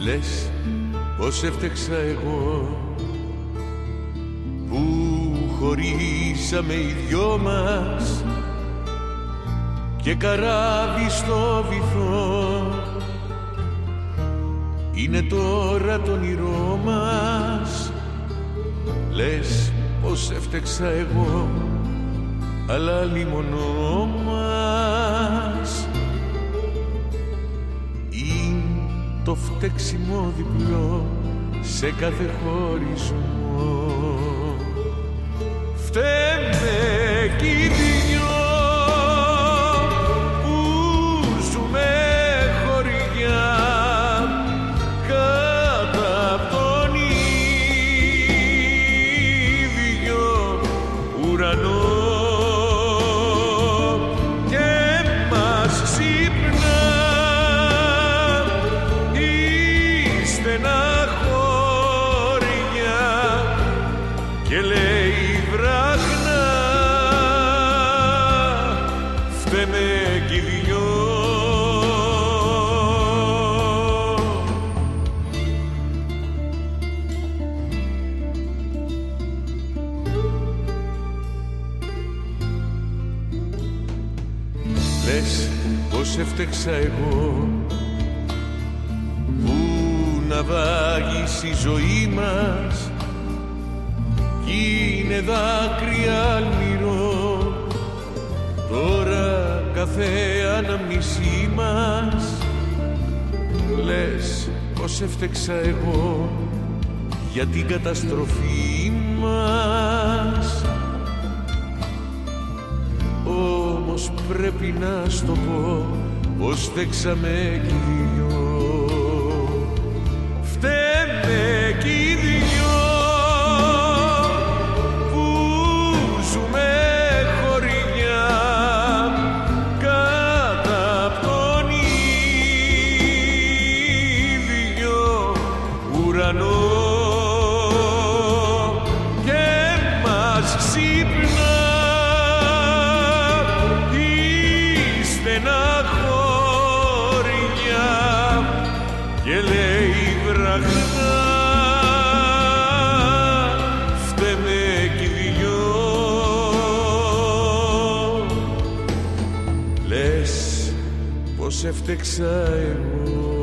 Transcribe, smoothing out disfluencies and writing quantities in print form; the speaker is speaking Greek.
Λες πως έφτεξα εγώ που χωρίσαμε οι δυο μας και καράβι στο βυθό είναι τώρα το όνειρό μας. Λες πως έφτεξα εγώ, αλλά λιμονό μας είναι το φταίξιμο διπλό σε κάθε χωρισμό. Φταίμε κι οι δυο που ζούμε χωριά κάτω απ' τον ίδιο ουρανό. Και λέει βράχνα, φταίμε κι οι δυο. Λες πως έφτεξα εγώ που ναυάγησε η ζωή μας κι είναι δάκρυα αλμυρό τώρα κάθε αναμνησή μας. Λες πως έφτεξα εγώ για την καταστροφή μας, όμως πρέπει να στο πω πως φταίξαμε κι οι δυο. Φταίμε κι οι δυο και μας ξύπνα η στεναχώρια και λέει βραχνα, φταίμε κι οι δυο. Λες πως έφτεξα εγώ